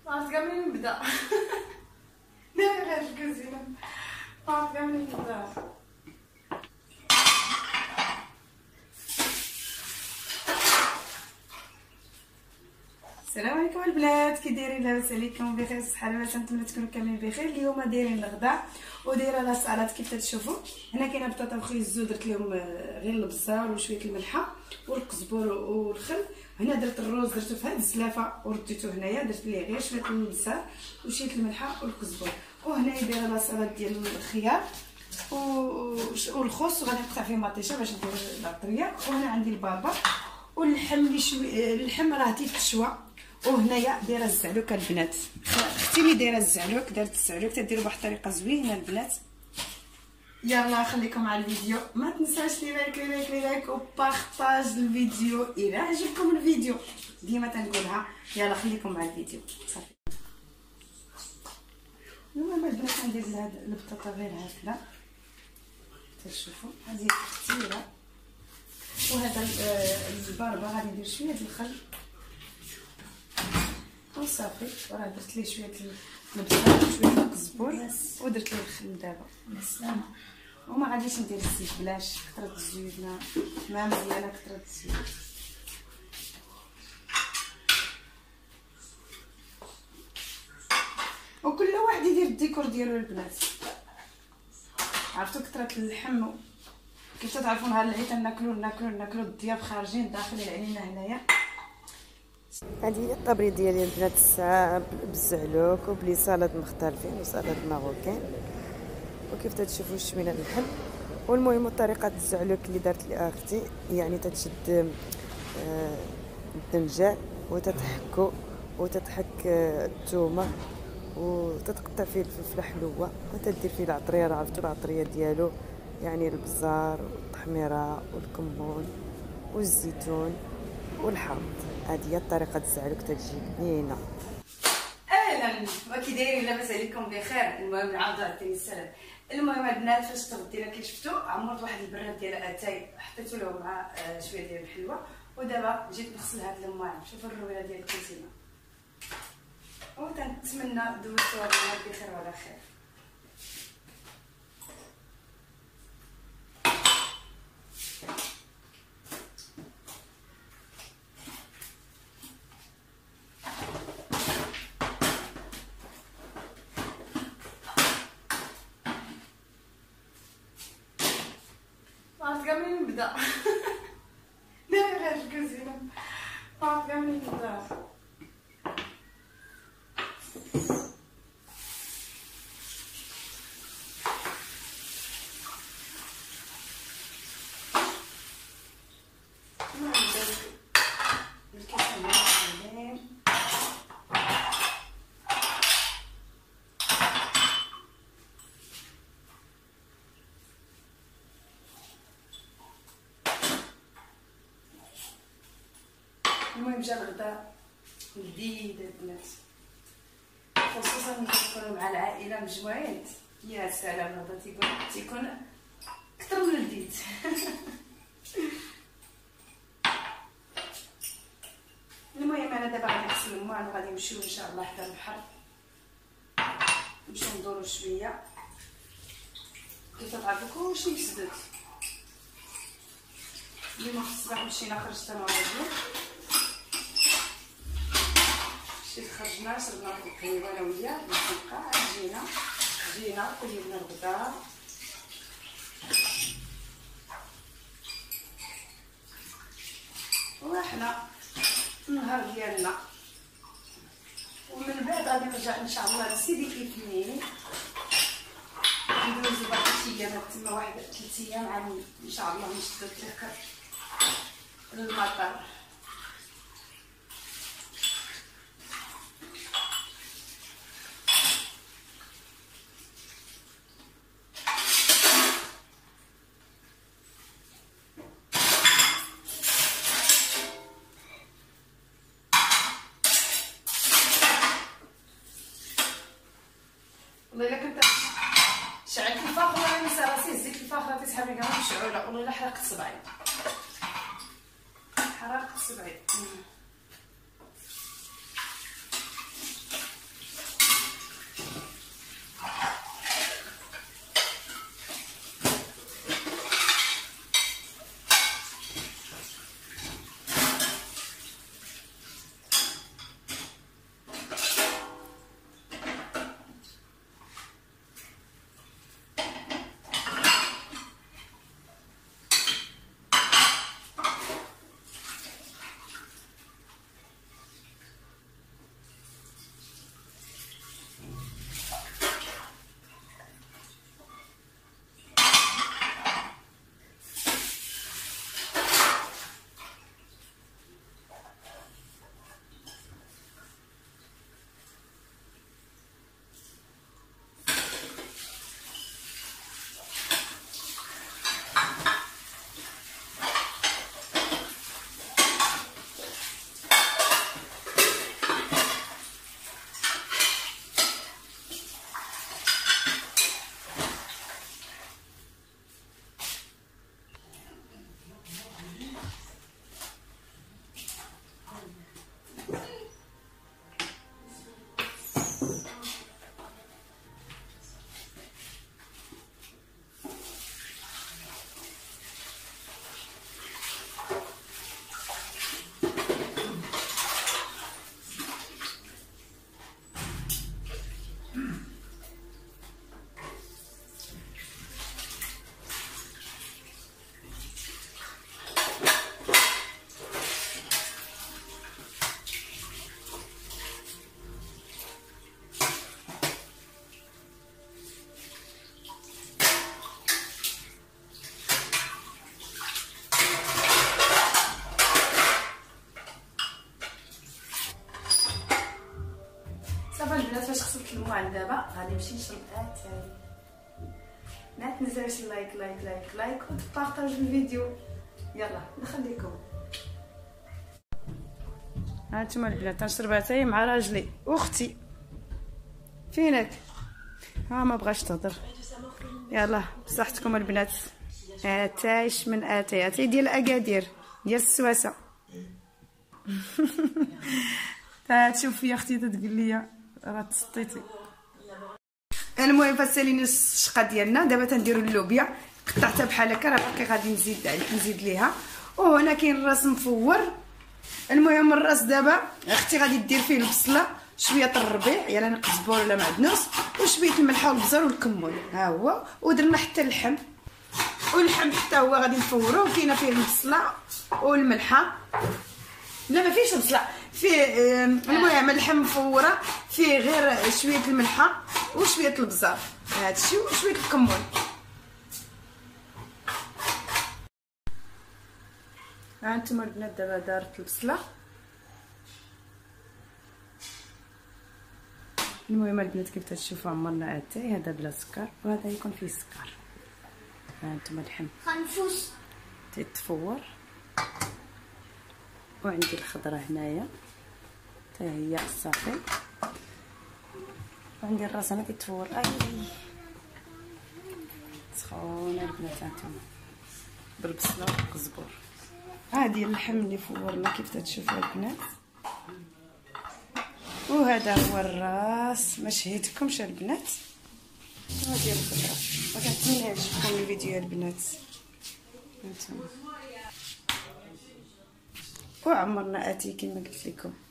عرفت كاع منين نبدا. داير هاد الكوزينه عرفت كاع منين نبدا. السلام عليكم البنات، كي دايرين؟ لاباس عليكم؟ بخير الصحه لاباس؟ نتمنى تكونوا كاملين بخير. اليوم دايرين الغداء ودايره لا سلطه كيف تشوفوا. هنا كاينه بطاطا وخيزو، درت لهم غير البزار وشويه الملحه والقزبر والخل. هنا درت الروز درتو في هاد الزلافه ورديتو هنايا، درت ليه غير شويه البزار وشويه الملحه والقزبر. وهنا دايره لا سلطه ديال الخيار والخس، وغادي نقطع فيه مطيشه باش ندير العطريه. وهنا عندي البابا واللحم اللي شويه، اللحم راه تيتشوى. وهنايا دايره الزعلوك البنات، اختي اللي دايره الزعلوك، دارت الزعلوك تديروا بواحد الطريقه زوينه البنات. يلا خليكم على الفيديو، ما تنساش لي لايك وبارطاج الفيديو الى عجبكم الفيديو، ديما تنقولها. يلا خليكم مع الفيديو صافي. المهم البنات ندير هاد البطاطا غير هكذا تشوفوا، هذه كثيره. وهذا الباربه غادي ندير شويه د الخل وصافي، وراه درت ليه شويه البزار وشويه القزبر ودرت ليه الخل دابا بالسلامه. وما غاديش ندير الزيت، بلاش كثرت الزيوت ما مزيانه كثرت الزيوت. وكل واحد يدير الديكور ديالو البنات. عرفتوا كثرت اللحم كيف تعرفوا نهار العيد ناكلو الضياف خارجين داخلين علينا هنايا. هذه هي الطبري ديالي البنات، الساعه بالزعلوك وبلي سلطه مختلفين وسلطه ماروكان، وكيف تشوفوا الشوينه اللحم. والمهم طريقه الزعلوك اللي دارت لي اختي، يعني تتشد الدنجال وتتحكو وتتحك الثومه وتتقطع فيه الفلفله حلوه وتدير فيه العطريه. راه عرفتوا العطريه ديالو، يعني البزار والتحميره والكمون والزيتون والحامض. هذه هي طريقه الزعلوك تجي بنينه. اهلا، وكي دايرين؟ لاباس عليكم بخير؟ المهم نعاودو عاوتاني السلام. المهم البنات فاش تغدينا كي شفتوا عمرت واحد البراد ديال اتاي، حطيتو له مع شويه ديال الحلوه. ودابا جيت نغسل هاد الماعن. شوفوا الروينه ديال الكوزينه، وتنتمنى دوزتوها بخير وعلى خير. عرفت كاع منين نبدا. داير هاد الكوزينه عرفت كاع منين نبدا. المهم جا الغداء لذيذ البنات، خصوصا ملي تكونوا مع العائله مجموعين. يا سلام، الغداء تيكون اكثر من لذيذ. المهم انا دابا غادي نغسل الماعن وغادي نمشيو ان شاء الله حتى البحر، نمشيو ندورو شويه. كيف تعرفوا كلشي مسدود. اليوم في الصباح مشينا خرجت انا وراجلي، خرجنا شربنا القهوه انا وياه بالزنقه. جينا طيبنا الغداء ورحنا النهار ديالنا. ومن بعد غادي نرجع ان شاء الله لسيدي الاثنين، ندوزو بعض الايام تما، واحد 3 ايام عاد ان شاء الله نشدو الطريق للمطار. والله الا كنت شعلت الفاخر ولا نسى راسي زيت الفاخر تسحب لي كاع مشعوله. والله الا حرقت صبعي، حرقت صبعي. صافا البنات، فاش غسلت الماعن دابا غادي نمشي نشرب اتاي. ما تنساوش لايك لايك لايك لايك وتبارطاج الفيديو. يلا نخليكم. هانتوما البنات تنشرب اتاي مع راجلي واختي. فينك؟ ما بغاش تهضر. يلا بصحتكم البنات. اتايش من اتاي ديال اكادير ديال السواسه. تشوف فيا اختي تقول لي راه تسطيتي. المهم فسالينا الشقه ديالنا. دابا تنديروا اللوبيا، قطعتها بحال هكا، راه باقي غادي نزيد ليها. وهنا كاين الراس مفور. المهم الراس دابا اختي غادي دير فيه البصله، شويه الربيع يعني قزبور ولا معدنوس، وشويه الملح والبزر والكمون، ها هو. ودرنا حتى اللحم، واللحم حتى هو غادي نفوروه. كاينه فيه البصله والملحه، لا ما فيش بصله فيه. المهم اللحم مفوره فيه غير شويه الملحه وشويه البزار، هادشي، وشويه الكمون. ها انتم البنات دابا دارت البصله. المهم البنات كيف تشوفوا عمرنا اتاي، هذا بلا سكر وهذا يكون فيه سكر. ها انتم اللحم خنفوس تيتفور، وعندي الخضره هنايا حتى هي صافي، وعندي الراس هنا كيتفور. اي سخونه البنات هانتوما بالبصله والقزبور. هادي اللحم اللي فورنا كيف تشوفوا البنات، وهذا هو الراس. ما شهيتكمش البنات. وهادي الخضره. وكنتمنى يعجبكم الفيديو يا البنات. هانتوما وعمرنا اتاي كما قلت لكم.